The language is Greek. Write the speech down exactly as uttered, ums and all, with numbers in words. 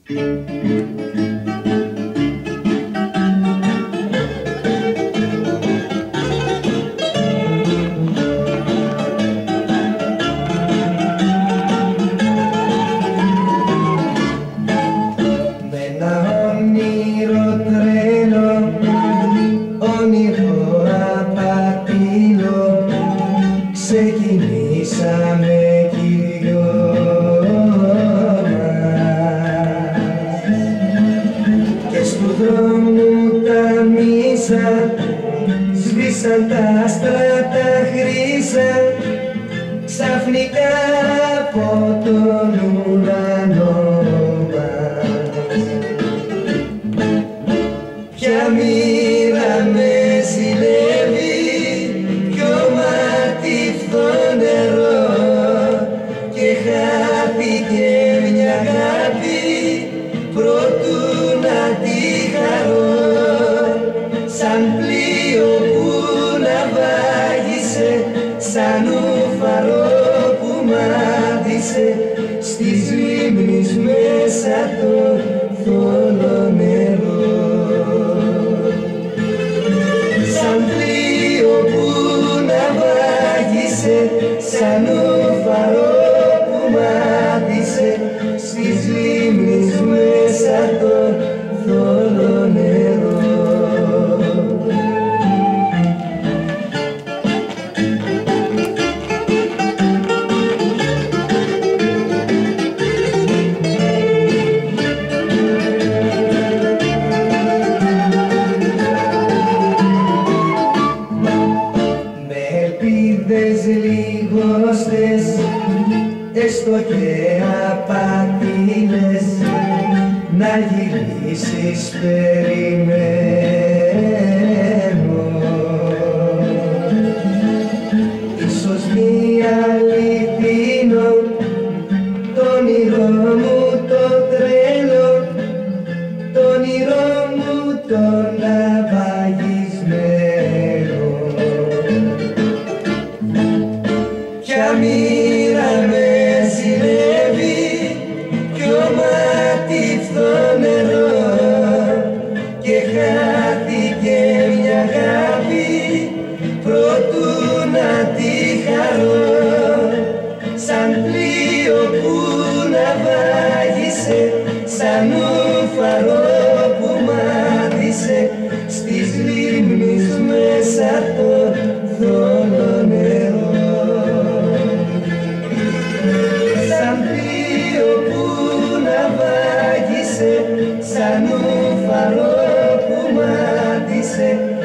Ξεκινήσαμε κι οι δυο μας και στου δρόμου τα μίσα σβήσαν τα άστρα τα χρύσα ξαφνικά από τον ουρανό μας. Ποια μοίρα με ζηλεύει, ποιο μάτι φθό νερό και χάθηκε μια αγάπη προτού να τη χαρώ, σαν πλοίο που ναυάγησε, σαν ουφαρό που μάτισε στις λίμνης μέσα το θόλο νερό. Σαν πλοίο που ναυάγησε, σαν ουφαρό που μάτισε στις λίμνης μέσα το θόλο νερό. Ελπίδες λιγόστες, έστω και απατήλες, να γυρίσεις περιμένω. Ίσως μη αληθινό το όνειρό μου το τρέλο, το όνειρό μου το ναυαγισμένο. Ποια μοίρα με ζηλεύει, ποιο μάτι φθό νερό και χάθηκε μια αγάπη προτού να τη χαρώ, σαν πλοίο που ναυάγησε, σαν ουφαρό που μάτισε στις λίμνης μέσα το θόλο νερό. Σαν ουφαρό που μάτισε